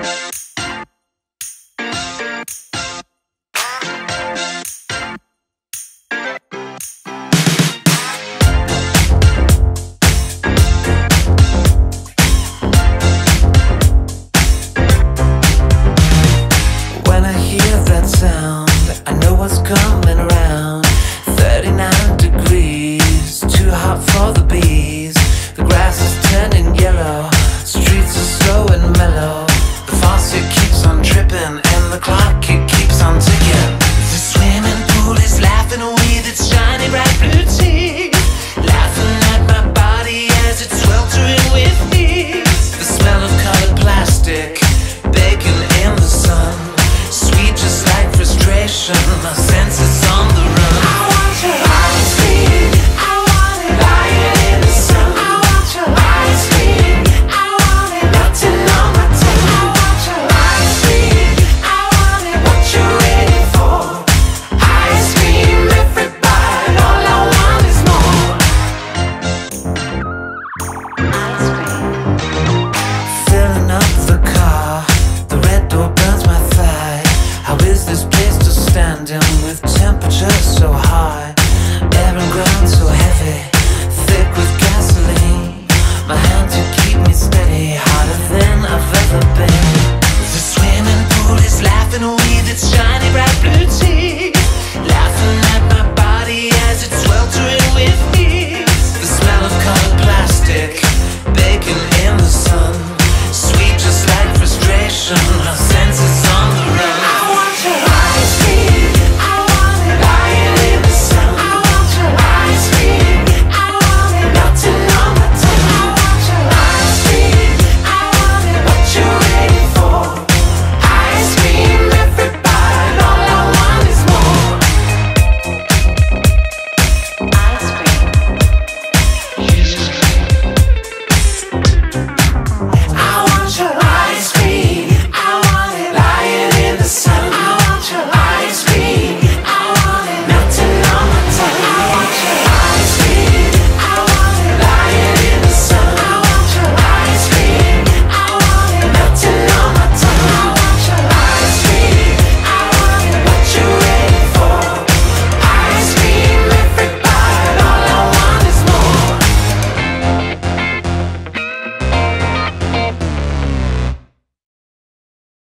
Coming around 39 degrees, too hot for the bees. The grass is turning yellow, streets are slow and mellow. The faucet keeps on dripping and the clock it keeps on ticking. The swimming pool is laughing with its shiny bright blue teeth, laughing at my body as it's sweltering with heat. The smell of colored plastic baking in the sun, sweet just like frustration. My senses on the run. I want your ice cream. I want it lying in the sun. I want your ice cream. I want it melting on my tongue. I want your ice cream. I want it. What you waiting for? Ice cream, everybody. All I want is more. Ice cream. Filling up the car. The red door burns my thigh. How is this place to stand in with temperatures so high? Air and ground so heavy, thick with gasoline. My hand to keep me steady, harder than I've ever been. The swimming pool is laughing with its shiny bright blue teeth, laughing at my body as it's sweltering with heat. The smell of colored plastic baking in the sun, sweet just like frustration.